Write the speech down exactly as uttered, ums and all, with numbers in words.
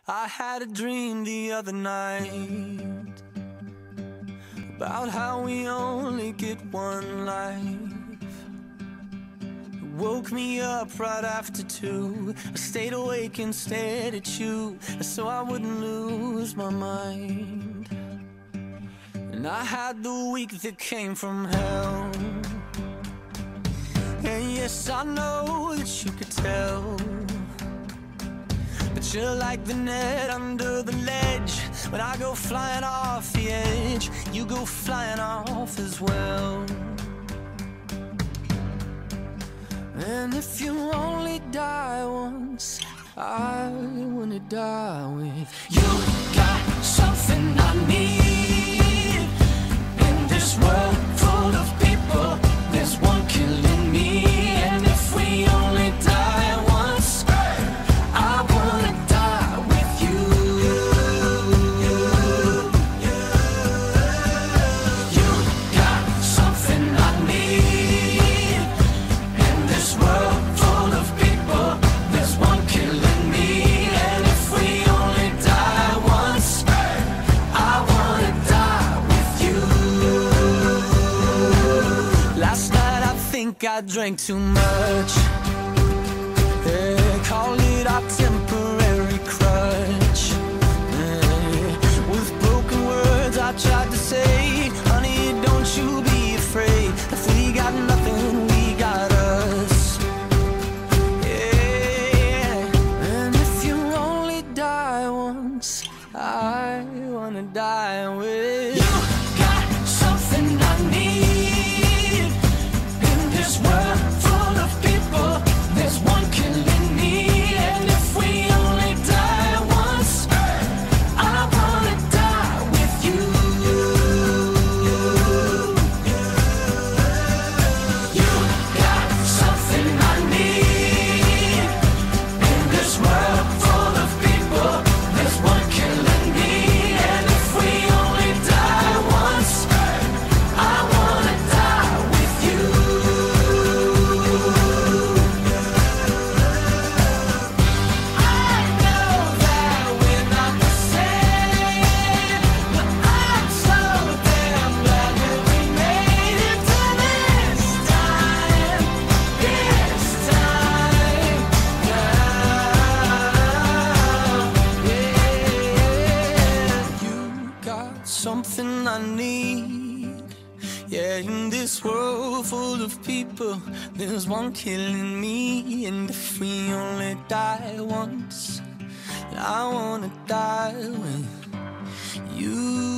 I had a dream the other night about how we only get one life. It woke me up right after two. I stayed awake and stared at you so I wouldn't lose my mind. And I had the week that came from hell. And yes, I know that you could tell, but you're like the net under the ledge. When I go flying off the edge, you go flying off as well. And if you only die once, I wanna die with you. Got something I need in this world full of people. There's one killing me, and if we only die once, I wanna die with you. You got something I need in this world full of people. There's one killing me, and if we only die once, I wanna die with you. Last night I think I drank too much. Yeah, call it our temporary crutch. Yeah, with broken words I tried to say, honey, don't you be afraid. If we got nothing, we got us. Yeah, and if you only die once, I wanna die with you. Got something I need in this world full of people. There's one killing me, and if we only die once, I wanna die with you. You got something I need in this world full of people. There's one killing me, and if we only die once, I wanna die with you. I know that we're not the same, but I'm so damn glad that we made it to this time, this time now. Yeah, you got something I need. Yeah, in this world full of people, there's one killing me, and if we only die once, I wanna die with you.